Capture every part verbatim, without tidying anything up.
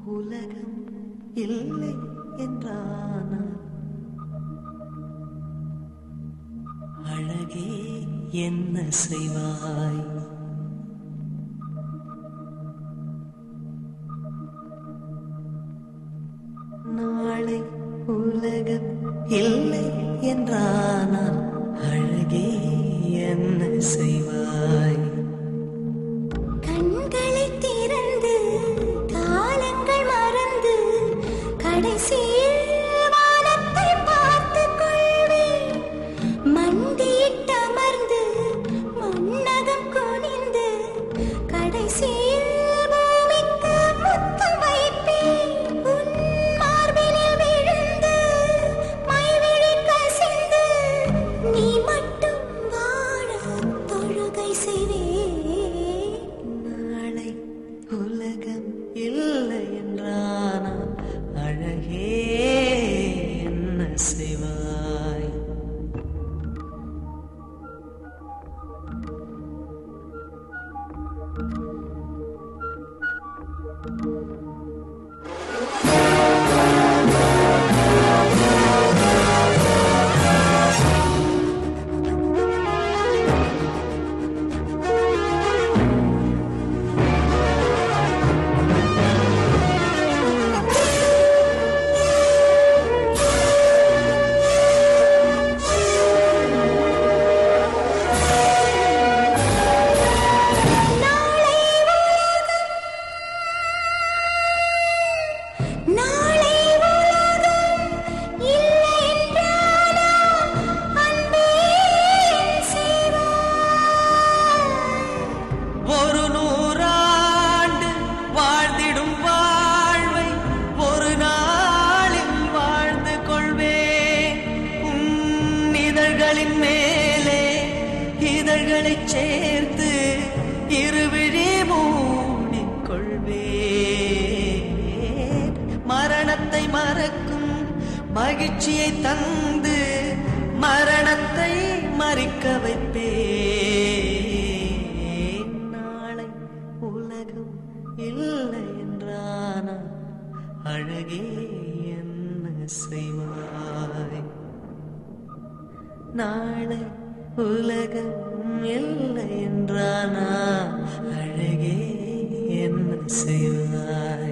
உலகம் இல்லை என்றானா அழகே என்ன செய்வாய்? நாளை உலகம் இல்லை என்றானால் அழகே என்ன செய்வாய்? கண்களை திறந்து காலங்கள் மறந்து கடைசியில் வானத்தை பார்த்து கொள்வேன். மண்டியிட்டமர்ந்து மன்னகம் குனிந்து கடைசியில் பூமிக்கு முத்தம் வைப்பேன். உன் மார்பினில் விழுந்து மைவிழி கசிந்து நீ மட்டும் வாழ தொழுகை செய்வேன். நாளை உலகம் இல்லை என்றானா அழகே என்ன செய்வாய்? நாளை உலகம் இல்லை என்றானா அன்பே என் செய்வாய்? ஒரு நூறாண்டு வாழ்ந்திடும் வாழ்வை ஒரு நாளில் வாழ்ந்து கொள்வேன். உன் இதழ்களின் மேலே இதழ்களைச் சேர்த்து இருவிழி மூடிக்கொள்வேன். மரணத்தை மறக்கும் மகிழ்ச்சியை தந்து மரணத்தை மறிக்க வைப்பேன். நாளை உலகம் இல்லை என்றானா அழகே என்ன செய்வாய்? நாளை உலகம் இல்லை என்றானா அழகே என்ன செய்வாய்?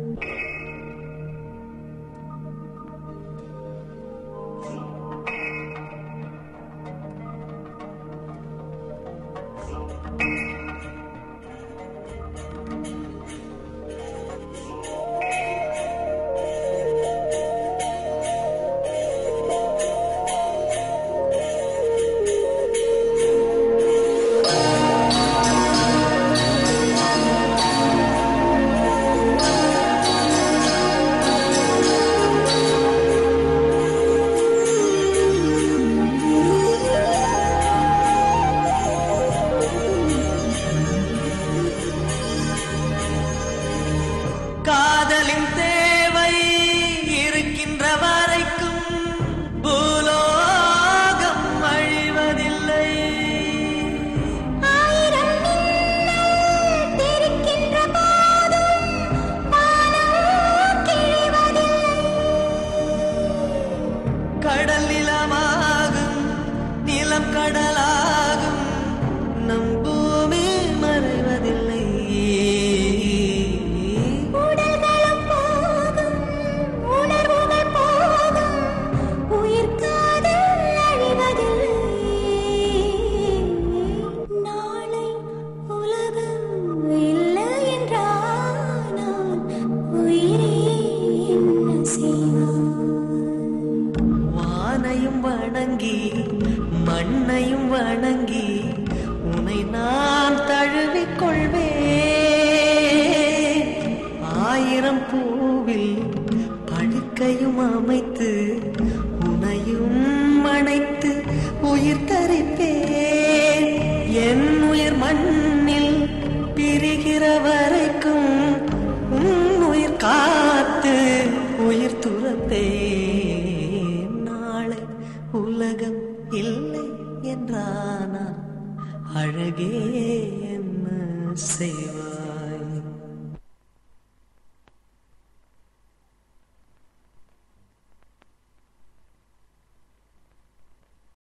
காதலின் தேவை இருக்கின்ற வரைக்கும் பூலோகம் அழிவதில்லை. ஆயிரம் மின்னல் தெரிக்கின்ற போதும் வானம் கிழிவதில்லை. கடல் நிலமாகும் நிலம் கடலாகும் நம் பூமி மறைவதில்லை. உடல்களும் போகும் உணர்வுகள் போகும் உயிர் காதல் அழிவதில்லை. நாளை உலகம் இல்லை என்றானால் உயிரே என்ன செய்வாய்? வானையும் வணங்கி மண்ணையும் வணங்கி உன்னை நான் தழுவிக் கொள்வேன். ஆயிரம் பூவில் படுக்கையும் அமைத்து உனையும் அணைத்து உயிர் தரிப்பேன். என் உயிர் மண்ணில் பிரிகிற வரைக்கும் உன் உயிர் காத்து உயிர் துறப்பேன். நாளை உலகம் இல்லை என்றானா அழகே என்ன செய்வாய்?